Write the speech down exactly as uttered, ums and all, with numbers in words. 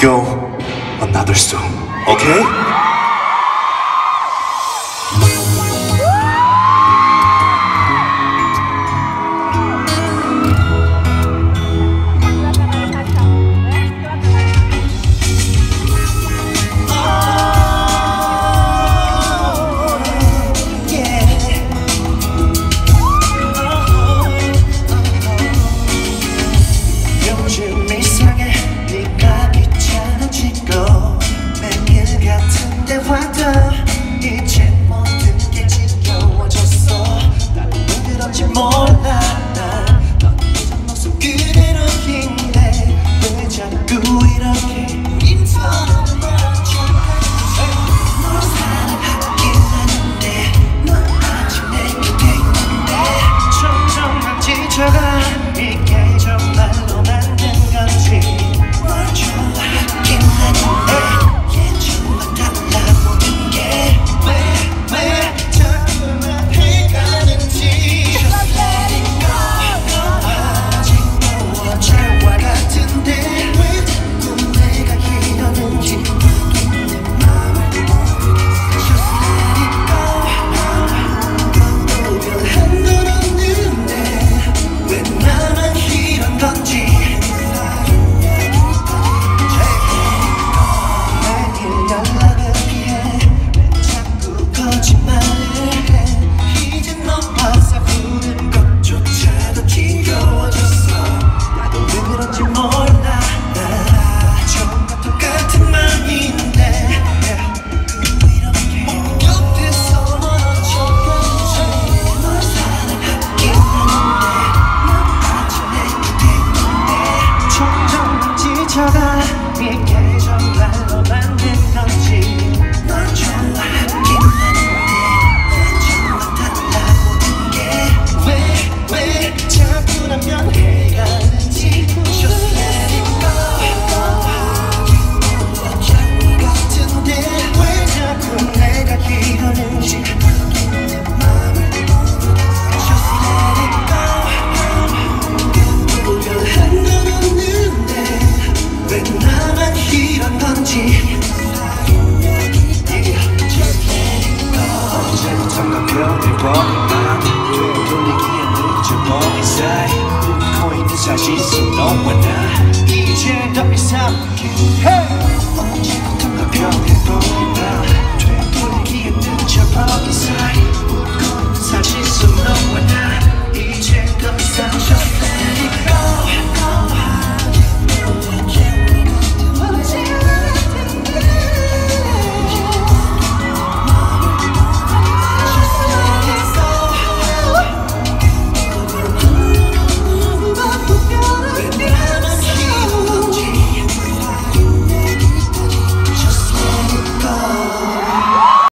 go another song, okay? 이제 모든 게 지겨워졌어. 나는 왜 그런지 몰라. 넌 예전 모습 그대로인데 왜 자꾸 이렇게 우린처럼 널 사랑하긴 하는데 넌 아직 내 곁에 있는데 점점 난 지쳐가. 이게 정말로 맞는 건지. 널 좋아하긴 하는데 이게 정말로 맞는 건지. 널 좋아하긴 하는데 왜 정말 달라 모든 게. 왜 왜 자꾸 난 변해가는지. Just let it go. 같은데 왜 자꾸 내가 이러는지. Just let it go. 고요한 건 없는데 왜 나만 이런 건지. 언제부턴가 변해버린만 되돌리기에 늦어버린 사이 웃고 있는 사실 속 너와 나 이제 더 이상